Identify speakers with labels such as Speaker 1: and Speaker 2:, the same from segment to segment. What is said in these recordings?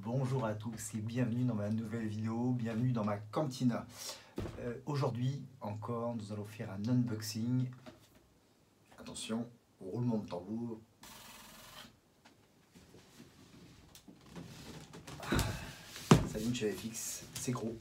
Speaker 1: Bonjour à tous et bienvenue dans ma nouvelle vidéo, bienvenue dans ma cantina. Aujourd'hui encore, nous allons faire un unboxing. Attention, roulement de tambour. Ça vient de chez FX, c'est gros.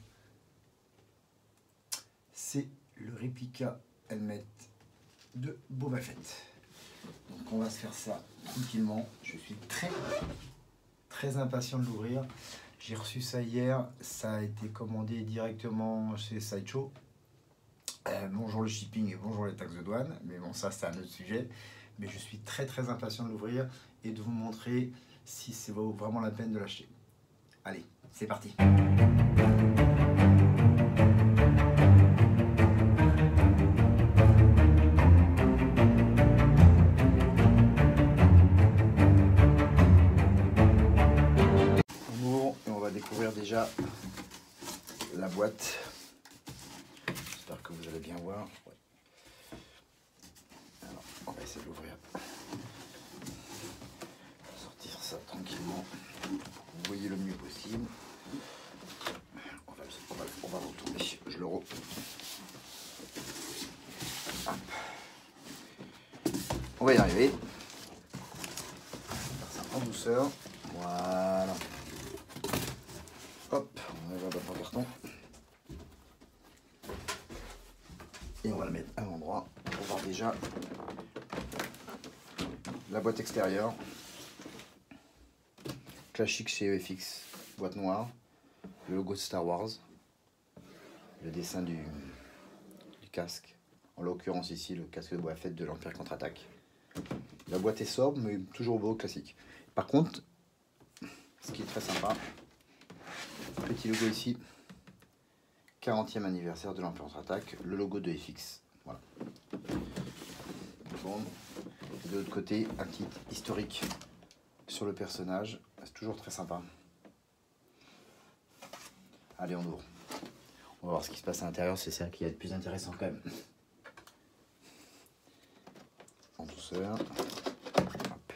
Speaker 1: C'est le réplica helmet de Boba Fett. Donc on va se faire ça tranquillement. Je suis très impatient de l'ouvrir. J'ai reçu ça hier, ça a été commandé directement chez Sideshow. Bonjour le shipping et bonjour les taxes de douane, mais bon ça c'est un autre sujet. Mais je suis très impatient de l'ouvrir et de vous montrer si c'est vraiment la peine de l'acheter. Allez, c'est parti. Découvrir déjà la boîte. J'espère que vous allez bien voir. Ouais. Alors, on va essayer de l'ouvrir. Sortir ça tranquillement. Vous voyez le mieux possible. On va retourner. Je le Hop. On va y arriver. On va faire ça en douceur. Voilà. Hop, on va mettre le carton. Et on va le mettre à l'endroit pour voir déjà la boîte extérieure. Classique chez FX, boîte noire, le logo de Star Wars, le dessin du casque, en l'occurrence ici le casque de Boba Fett de l'Empire contre-attaque. La boîte est sobre mais toujours beau, classique. Par contre, ce qui est très sympa, petit logo ici, 40e anniversaire de l'Empire contre-attaque, le logo de FX. Voilà. Bon. De l'autre côté, un petit historique sur le personnage. C'est toujours très sympa. Allez, on ouvre. On va voir ce qui se passe à l'intérieur. C'est ça qui est le plus intéressant quand même. En douceur. Hop.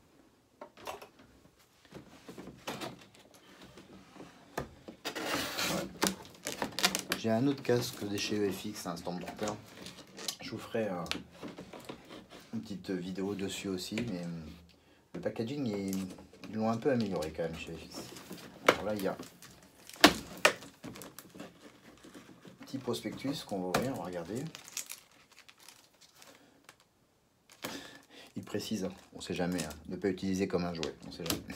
Speaker 1: J'ai un autre casque de chez EFX, un Stormtrooper. Je vous ferai une petite vidéo dessus aussi, mais le packaging, ils l'ont un peu amélioré quand même chez EFX. Alors là, il y a un petit prospectus qu'on va ouvrir, on va regarder. Il précise, hein, on ne sait jamais, hein, ne pas utiliser comme un jouet, on sait jamais.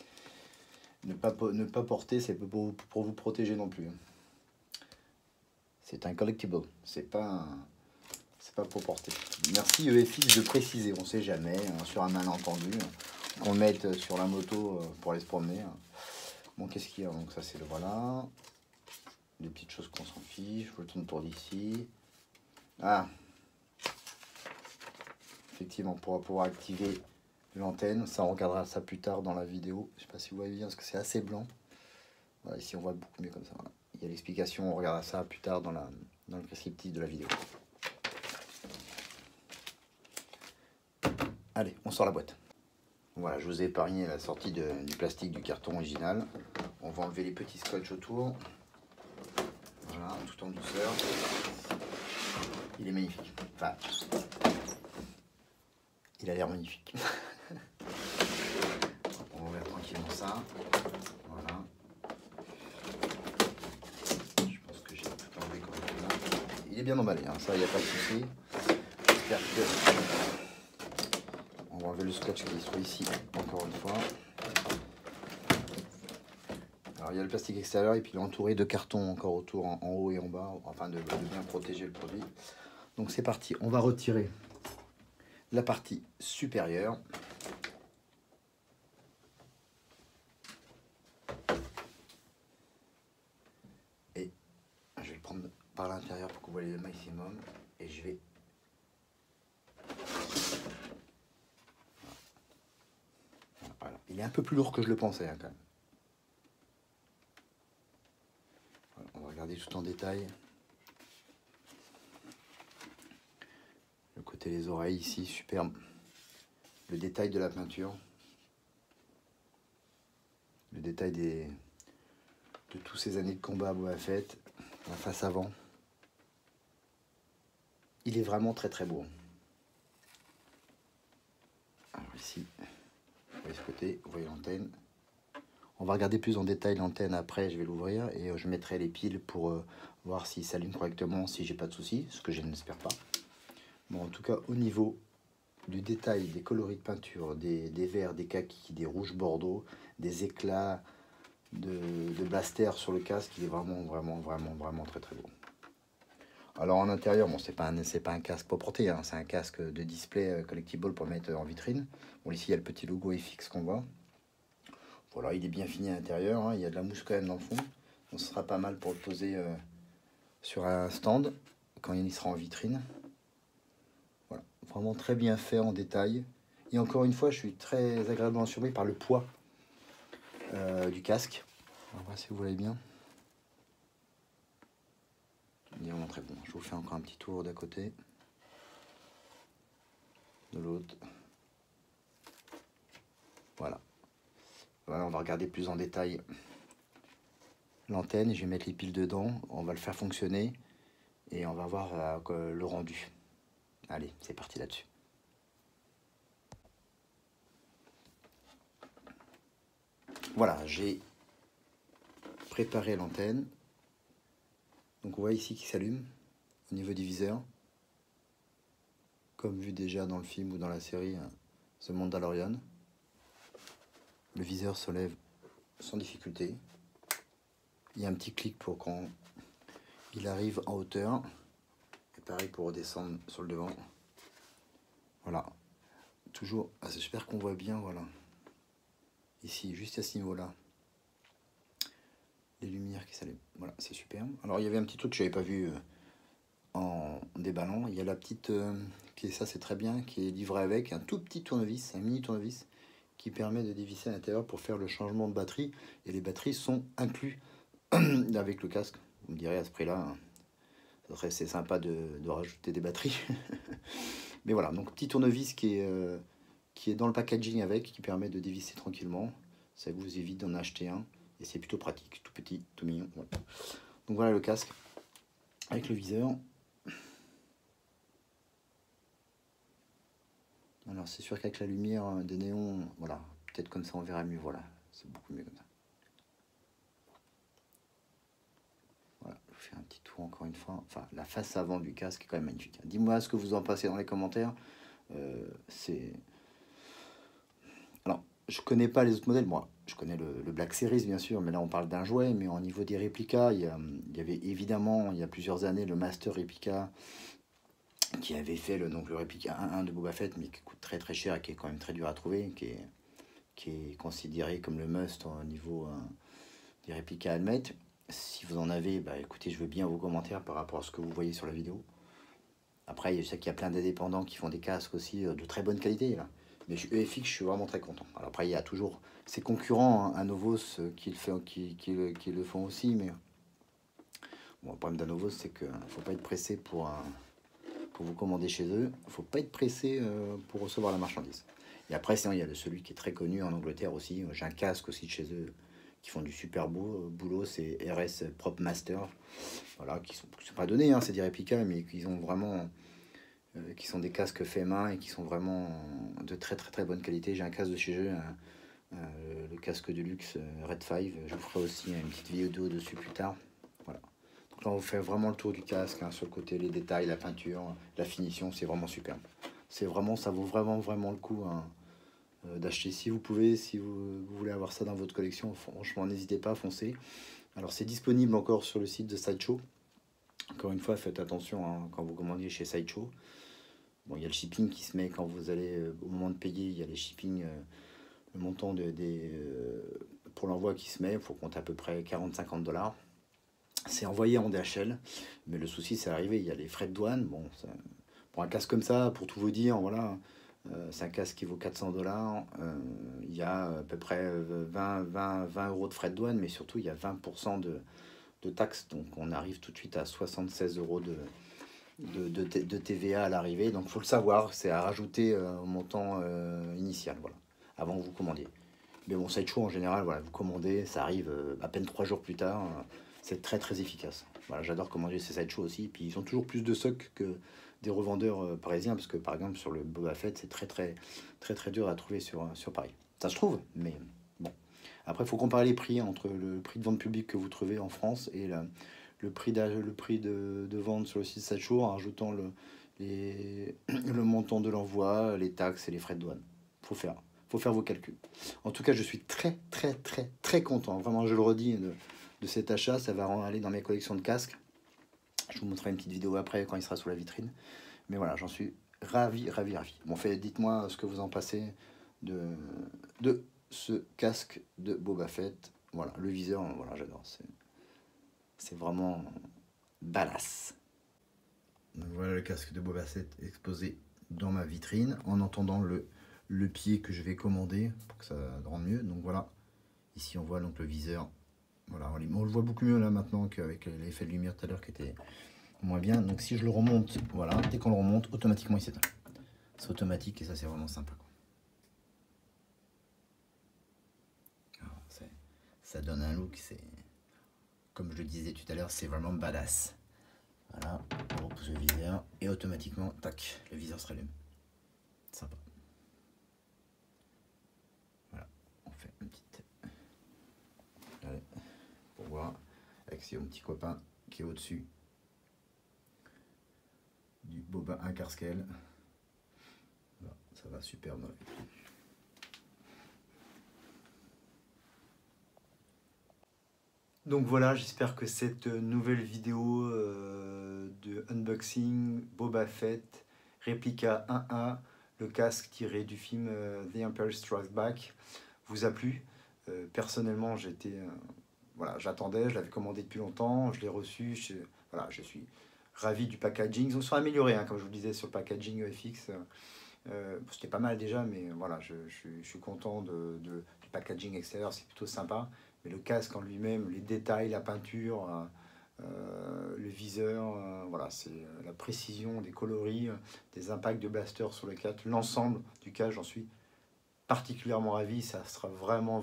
Speaker 1: ne pas porter, c'est pour vous protéger non plus. C'est un collectible, c'est pas pour porter. Merci EFX de préciser, on sait jamais, hein, sur un malentendu, qu'on le mette sur la moto pour aller se promener. Bon, qu'est-ce qu'il y a? Donc ça c'est le voilà. Des petites choses qu'on s'en fiche, je le tourne autour d'ici. Ah, effectivement, pour pouvoir activer l'antenne, ça on regardera ça plus tard dans la vidéo. Je sais pas si vous voyez bien parce que c'est assez blanc. Voilà, ici on voit beaucoup mieux comme ça. Voilà. Il y a l'explication, on regardera ça plus tard dans le descriptif de la vidéo. Allez, on sort la boîte. Voilà, je vous ai épargné la sortie du plastique du carton original. On va enlever les petits scotch autour. Voilà, tout en douceur. Il est magnifique. Enfin, il a l'air magnifique. On va ouvrir tranquillement ça. Voilà. Je pense que j'ai tout enlevé comme ça. Il est bien emballé, hein, ça, il n'y a pas de souci. J'espère que... On va enlever le scotch qui est ici, encore une fois. Alors il y a le plastique extérieur et puis il est entouré de carton encore autour, en haut et en bas, afin de bien protéger le produit. Donc c'est parti, on va retirer la partie supérieure. Et je vais le prendre par l'intérieur pour que vous voyez le maximum. Et je vais... Voilà. Il est un peu plus lourd que je le pensais, hein, quand même. Voilà, on va regarder tout en détail. Le côté des oreilles ici, superbe. Le détail de la peinture. le détail de tous ces années de combat à Boba Fett, la face avant. Il est vraiment très très beau. Alors ici, vous voyez ce côté, vous voyez l'antenne. On va regarder plus en détail l'antenne après, je vais l'ouvrir et je mettrai les piles pour voir s'il s'allume correctement, si j'ai pas de soucis, ce que je n'espère pas. Bon, en tout cas, au niveau du détail, des coloris de peinture, des verts, des kakis, des rouges bordeaux, des éclats de blaster sur le casque, il est vraiment très très beau. Alors en intérieur, bon, c'est pas un casque pour porter, hein, c'est un casque de display collectible pour mettre en vitrine. Bon, ici il y a le petit logo FX qu'on voit. Voilà, il est bien fini à l'intérieur, hein, il y a de la mousse quand même dans le fond. Donc ce sera pas mal pour le poser sur un stand quand il sera en vitrine. Voilà, vraiment très bien fait en détail. Et encore une fois, je suis très agréablement surpris par le poids du casque. On va voir si vous voyez bien. Il est vraiment très bon. Je vous fais encore un petit tour d'à côté. De l'autre. Voilà. Voilà. On va regarder plus en détail l'antenne. Je vais mettre les piles dedans. On va le faire fonctionner. Et on va voir le rendu. Allez, c'est parti là-dessus. Voilà, j'ai préparé l'antenne. Donc on voit ici qu'il s'allume au niveau du viseur. Comme vu déjà dans le film ou dans la série The Mandalorian. Le viseur se lève sans difficulté. Il y a un petit clic pour quand il arrive en hauteur. Et pareil pour redescendre sur le devant. Voilà. Toujours, j'espère qu'on voit bien, voilà. Ici, juste à ce niveau-là. Les lumières qui s'allument. Voilà, c'est superbe. Alors il y avait un petit truc que je n'avais pas vu en déballant. Il y a la petite, ça c'est très bien, qui est livrée avec un tout petit tournevis, un mini tournevis, qui permet de dévisser à l'intérieur pour faire le changement de batterie. Et les batteries sont inclus avec le casque. Vous me direz à ce prix-là, c'est sympa de rajouter des batteries. Mais voilà, donc petit tournevis qui est dans le packaging avec, qui permet de dévisser tranquillement. Ça vous évite d'en acheter un. Et c'est plutôt pratique, tout petit, tout mignon. Voilà. Donc voilà le casque avec le viseur. Alors c'est sûr qu'avec la lumière des néons, voilà, peut-être comme ça on verra mieux, voilà, c'est beaucoup mieux comme ça. Voilà, je vous fais un petit tour encore une fois. Enfin, la face avant du casque est quand même magnifique. Dis-moi ce que vous en pensez dans les commentaires. Alors, je connais pas les autres modèles, moi. Je connais le Black Series, bien sûr, mais là, on parle d'un jouet. Mais au niveau des réplicas, il y avait évidemment, il y a plusieurs années, le Master Replica qui avait fait donc le réplica 1.1 de Boba Fett, mais qui coûte très très cher et qui est quand même très dur à trouver, qui est considéré comme le must au niveau des réplicas Helmet. Si vous en avez, bah, écoutez, je veux bien vos commentaires par rapport à ce que vous voyez sur la vidéo. Après, je sais qu'il y a plein d'indépendants qui font des casques aussi de très bonne qualité, là. Mais EFX, je suis vraiment très content. Alors après, il y a toujours ses concurrents, hein, Anovos, qui le font aussi. Mais bon, le problème d'Anovos, c'est qu'il ne faut pas être pressé pour vous commander chez eux. Il ne faut pas être pressé pour recevoir la marchandise. Et après, sinon, il y a celui qui est très connu en Angleterre aussi. J'ai un casque aussi de chez eux qui font du super beau boulot. C'est RS Prop Master. Voilà, qui sont pas donnés, hein, c'est des réplicas, mais qui ont vraiment... qui sont des casques faits main et qui sont vraiment de très très très bonne qualité. J'ai un casque de chez eux, le casque de luxe Red 5. Je vous ferai aussi une petite vidéo dessus plus tard. Voilà. Donc là on vous fait vraiment le tour du casque, hein, sur le côté, les détails, la peinture, la finition, c'est vraiment superbe. C'est vraiment, ça vaut vraiment le coup, hein, d'acheter si vous pouvez, si vous voulez avoir ça dans votre collection. Franchement, n'hésitez pas à foncer. Alors c'est disponible encore sur le site de Sideshow. Encore une fois, faites attention, hein, quand vous commandiez chez Sideshow. Bon, il y a le shipping qui se met quand vous allez, au moment de payer, il y a les shipping, le montant pour l'envoi qui se met, il faut compter à peu près 40-50 $. C'est envoyé en DHL, mais le souci c'est arrivé, il y a les frais de douane. Bon, pour un casque comme ça, pour tout vous dire, voilà, c'est un casque qui vaut 400 $. Il y a à peu près 20 € de frais de douane, mais surtout il y a 20% de taxes, donc on arrive tout de suite à 76 € de TVA à l'arrivée. Donc il faut le savoir, c'est à rajouter au montant initial, voilà, avant que vous commandiez. Mais bon, Sideshow en général, voilà, vous commandez, ça arrive à peine 3 jours plus tard. C'est très très efficace. Voilà, j'adore commander ces Sideshow aussi. Puis ils ont toujours plus de stocks que des revendeurs parisiens, parce que par exemple sur le Boba Fett, c'est très dur à trouver sur Paris. Ça se trouve, mais bon. Après, il faut comparer les prix entre le prix de vente publique que vous trouvez en France et le prix de vente sur le site Sideshow en rajoutant le montant de l'envoi, les taxes et les frais de douane. Faut faire vos calculs. En tout cas, je suis très content. Vraiment, je le redis, de cet achat. Ça va aller dans mes collections de casques. Je vous montrerai une petite vidéo après quand il sera sous la vitrine. Mais voilà, j'en suis ravi. Bon, dites-moi ce que vous en pensez de ce casque de Boba Fett. Voilà, le viseur, voilà, j'adore. C'est vraiment badass. Donc voilà le casque de Boba Fett exposé dans ma vitrine en entendant le pied que je vais commander pour que ça rende mieux. Donc voilà, ici on voit donc le viseur. Voilà, on le voit beaucoup mieux là maintenant qu'avec l'effet de lumière tout à l'heure qui était moins bien. Donc si je le remonte, voilà, dès qu'on le remonte, automatiquement il s'éteint. C'est automatique et ça c'est vraiment sympa, quoi. Alors, ça donne un look, c'est comme je le disais tout à l'heure, c'est vraiment badass. Voilà, on repousse le viseur et automatiquement, tac, le viseur se rallume. Sympa. Voilà, on fait une petite... Allez, pour voir, avec mon petit copain qui est au-dessus du Boba Incarscale. Voilà, ça va super dans la vitrine. Donc voilà, j'espère que cette nouvelle vidéo de unboxing Boba Fett Replica 1A, le casque tiré du film The Empire Strikes Back, vous a plu. Personnellement, voilà, j'attendais, je l'avais commandé depuis longtemps, je l'ai reçu, voilà, je suis ravi du packaging. Ils ont sont améliorés, hein, comme je vous le disais, sur le packaging FX. C'était pas mal déjà, mais voilà, je suis content du packaging extérieur, c'est plutôt sympa. Mais le casque en lui-même, les détails, la peinture, le viseur, voilà, c'est la précision des coloris, des impacts de blaster sur le casque, l'ensemble du casque, j'en suis particulièrement ravi. Ça sera vraiment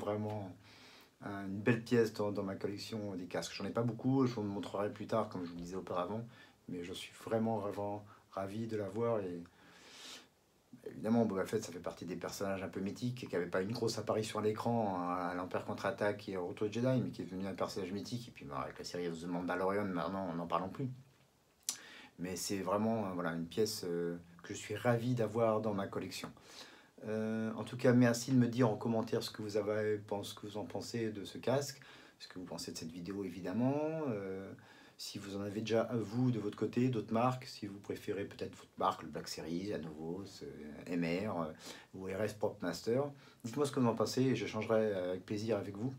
Speaker 1: une belle pièce dans ma collection des casques. J'en ai pas beaucoup, je vous le montrerai plus tard, comme je vous le disais auparavant, mais je suis vraiment ravi de l'avoir. Et évidemment, Boba Fett, ça fait partie des personnages un peu mythiques et qui n'avait pas une grosse apparition à l'écran à l'Empire contre-attaque et au Retour de Jedi, mais qui est devenu un personnage mythique. Et puis avec la série The Mandalorian, maintenant, on n'en parle plus. Mais c'est vraiment voilà, une pièce que je suis ravi d'avoir dans ma collection. En tout cas, merci de me dire en commentaire ce que vous en pensez de ce casque, ce que vous pensez de cette vidéo, évidemment. Si vous en avez déjà, vous, de votre côté, d'autres marques, si vous préférez peut-être votre marque, le Black Series, à nouveau, MR ou RS Propmaster. Dites-moi ce que vous en pensez et j'échangerai avec plaisir avec vous.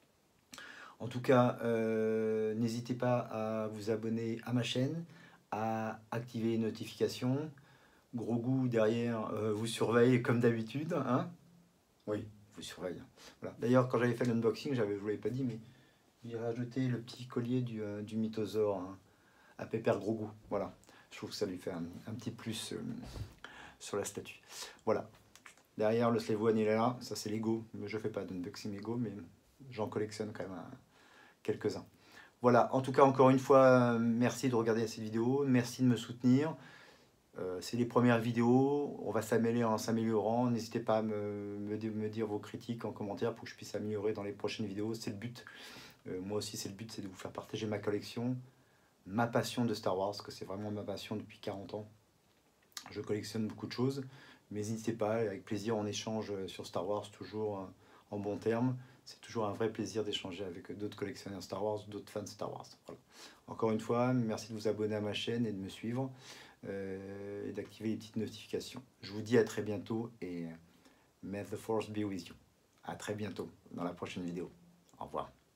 Speaker 1: En tout cas, n'hésitez pas à vous abonner à ma chaîne, à activer les notifications. Gros goût derrière vous surveille comme d'habitude, hein. Oui, vous surveille. Voilà. D'ailleurs, quand j'avais fait l'unboxing, je vous l'avais pas dit, mais j'ai rajouté le petit collier du mythosaure, hein, à Pépère Gros Goût. Voilà, je trouve que ça lui fait un petit plus sur la statue. Voilà. Derrière, le Slave One, il est là. Ça, c'est Lego. Je fais pas d'unboxing Lego, mais j'en collectionne quand même quelques-uns. Voilà, en tout cas, encore une fois, merci de regarder cette vidéo. Merci de me soutenir. C'est les premières vidéos, on va s'améliorer en s'améliorant. N'hésitez pas à me dire vos critiques en commentaire pour que je puisse améliorer dans les prochaines vidéos. C'est le but. Moi aussi, c'est le but, c'est de vous faire partager ma collection, ma passion de Star Wars, parce que c'est vraiment ma passion depuis 40 ans. Je collectionne beaucoup de choses, mais n'hésitez pas, avec plaisir, on échange sur Star Wars, toujours en bons termes. C'est toujours un vrai plaisir d'échanger avec d'autres collectionneurs Star Wars, d'autres fans Star Wars. Voilà. Encore une fois, merci de vous abonner à ma chaîne et de me suivre. Et d'activer les petites notifications. Je vous dis à très bientôt et may the force be with you. À très bientôt dans la prochaine vidéo. Au revoir.